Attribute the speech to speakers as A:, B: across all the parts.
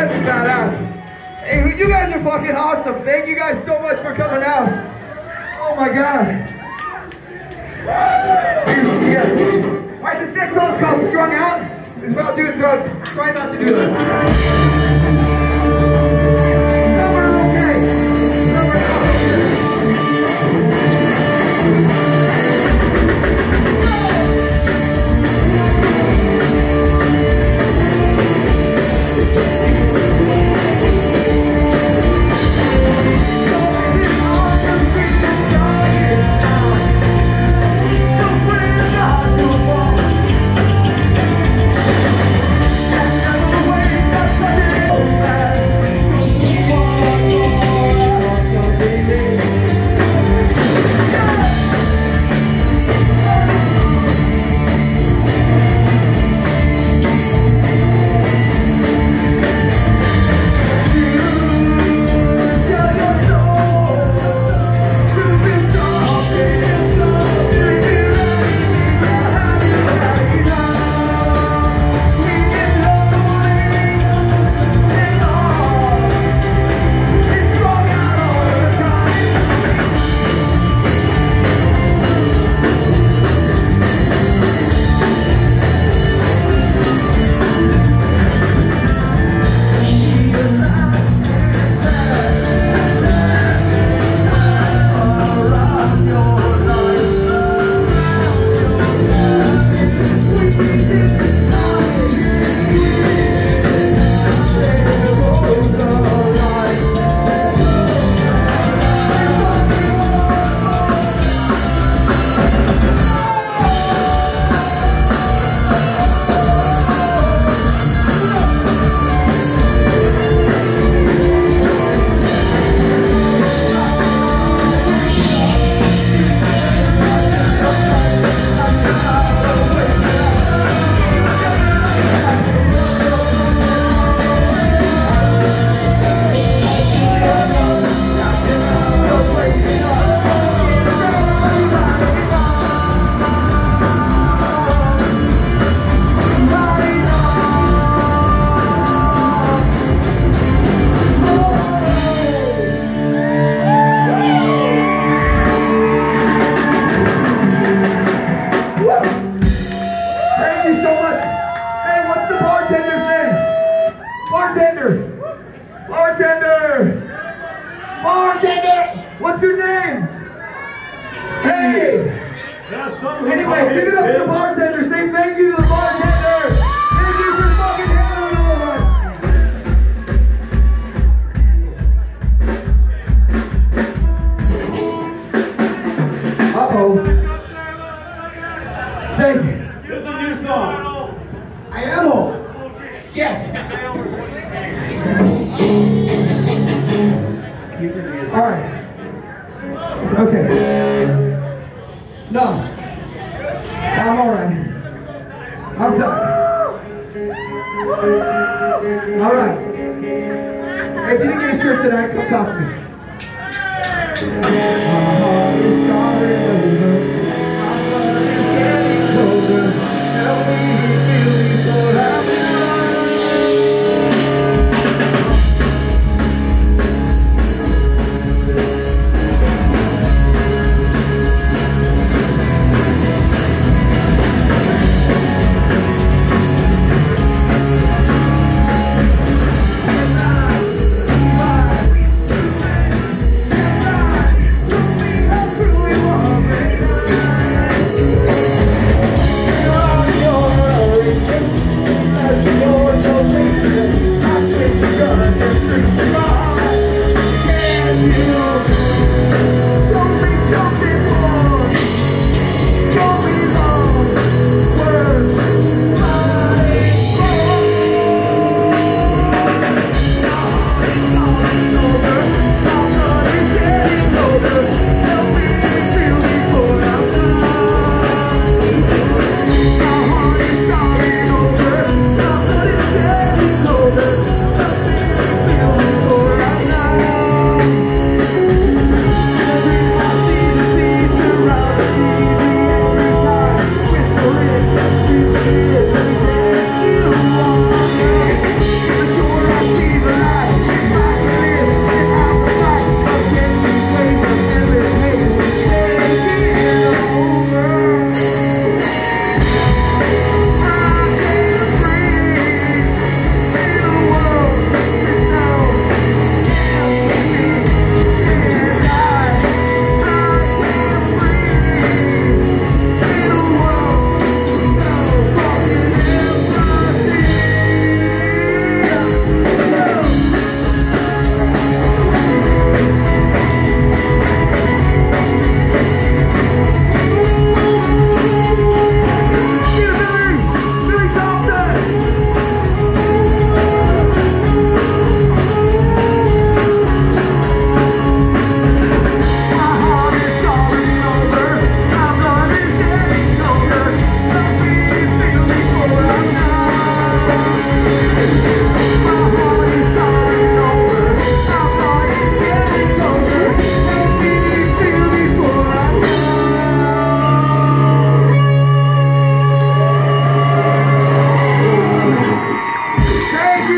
A: guys are badass. Hey, you guys are fucking awesome. Thank you guys so much for coming out. Oh my god. Yeah. Alright, this next song's called Strung Out. It's about doing drugs. Try not to do this. Some are okay. Some are not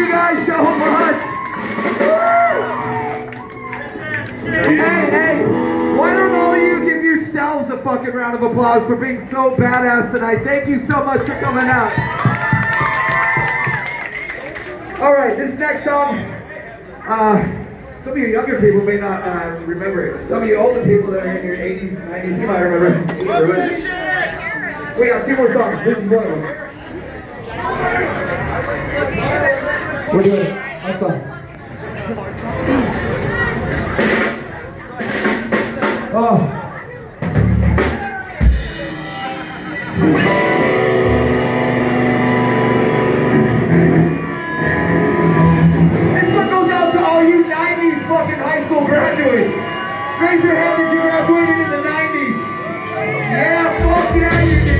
A: you guys so much. Hey, why don't all of you give yourselves a fucking round of applause for being so badass tonight. Thank you so much for coming out. Alright, this next song, some of you younger people may not remember it. Some of you older people that are in your 80s and 90s, you might remember it. We got two more songs. This is one of them. We're doing it. Next song. Oh. This one goes out to all you 90s fucking high school graduates. Raise your hand if you graduated in the 90s. Yeah, fuck yeah, you did.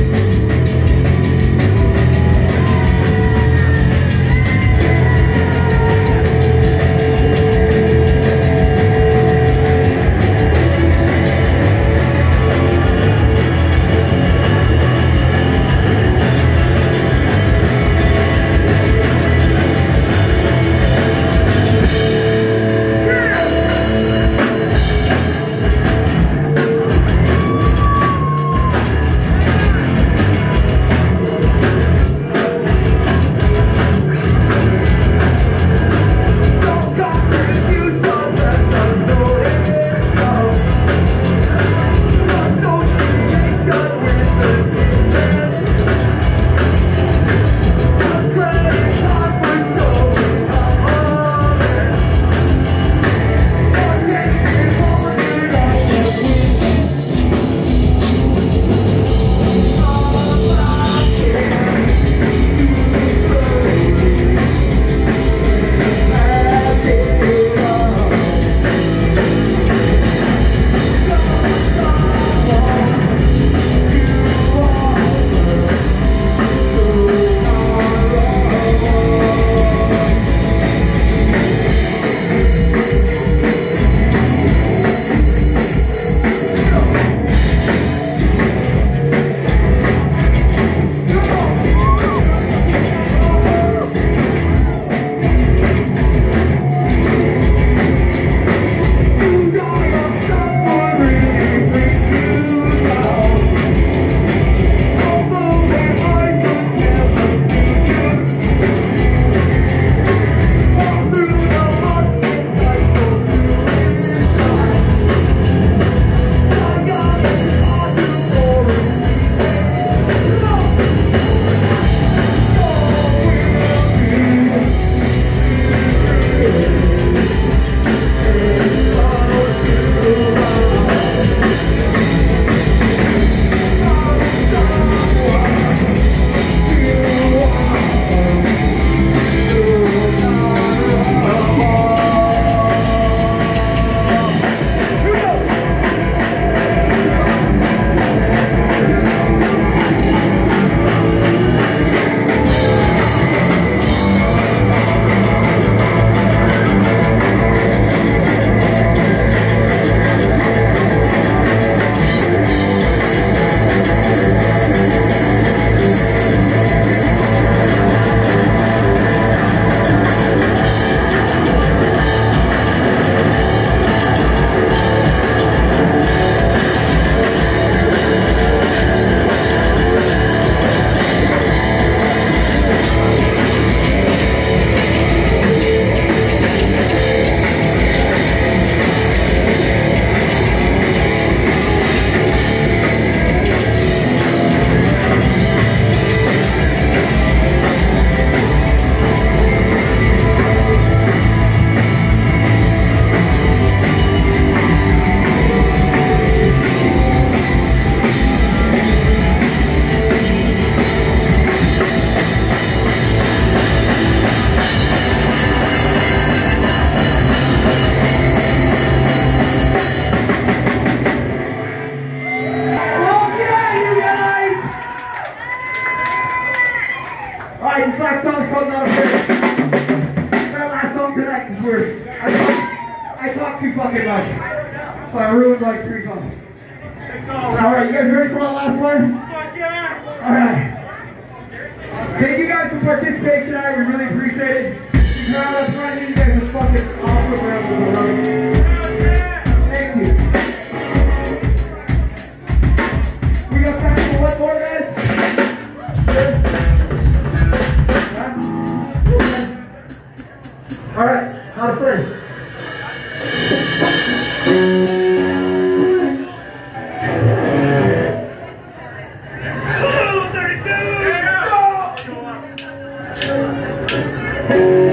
A: Too fucking much. So I ruined like 3 songs. Alright, you guys ready for my last one? Alright. Thank you guys for participating tonight. We really appreciate it. The crowd up front, you guys are fucking awesome. Thank you. We got time for one more, guys? Good? Huh? All right, now the first. Oh, 32! Yeah.